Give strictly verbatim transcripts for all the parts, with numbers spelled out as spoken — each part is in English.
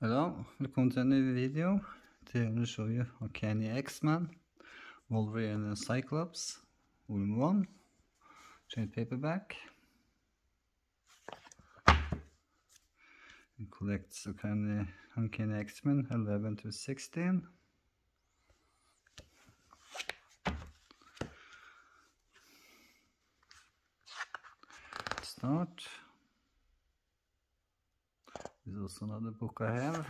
Hello, welcome to a new video. Today I'm going to show you Uncanny X-Men, Wolverine and Cyclops, Volume one, trade paperback. It collects Uncanny, Uncanny X-Men eleven to sixteen. Start. There's also another book I have.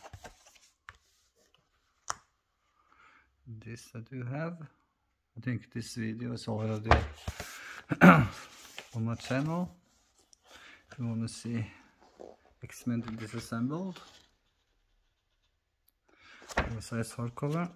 This I do have. I think this video is already on my channel. If you want to see X-Men disassembled. Oversized hardcover.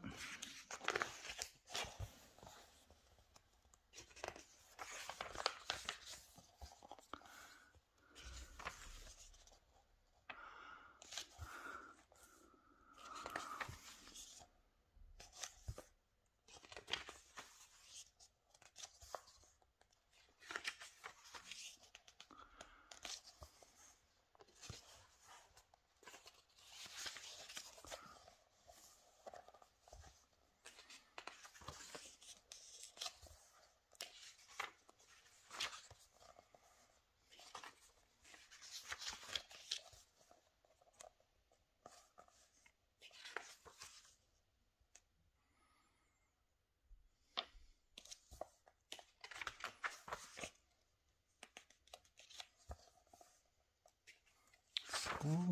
Oh.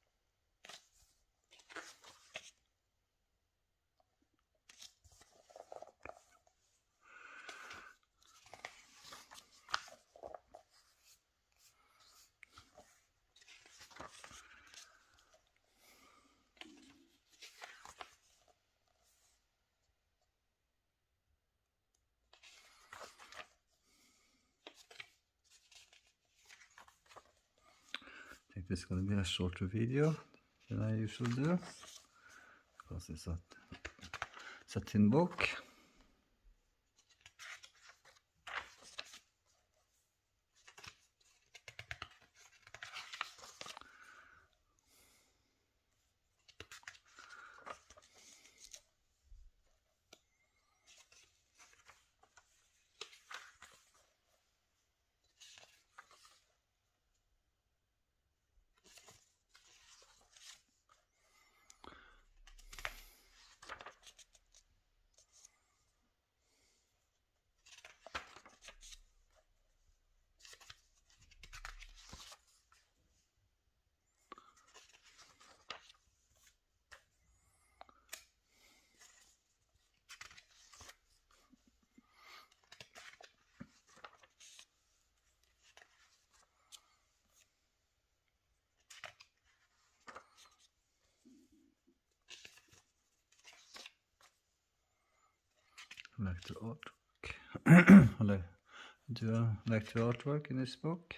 I think this is going to be a shorter video than I usually do because it's a, it's a thin book. I like the artwork. I like, do I like the artwork in this book?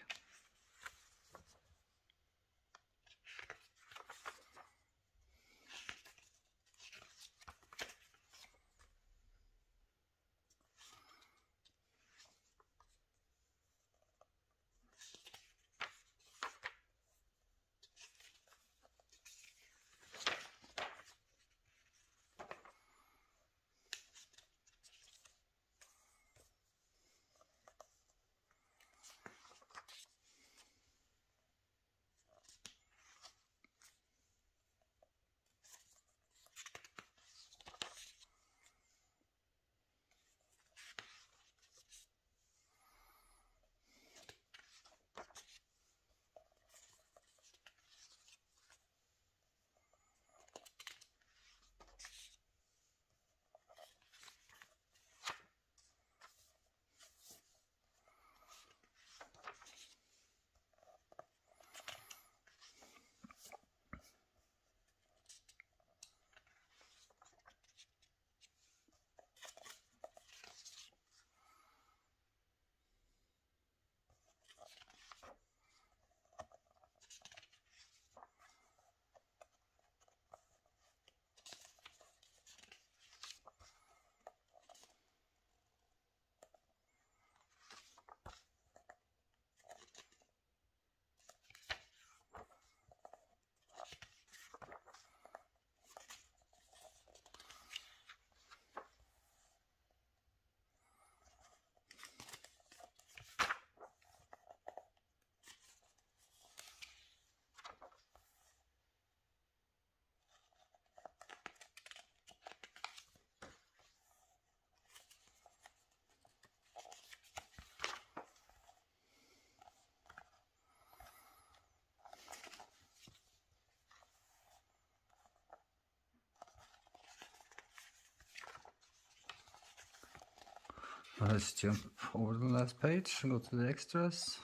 Let's jump over the last page, go to the extras.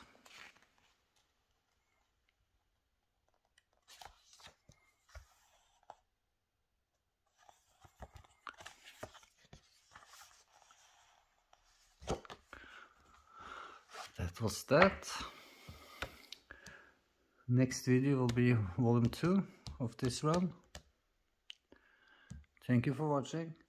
That was that. Next video will be volume two of this run. Thank you for watching.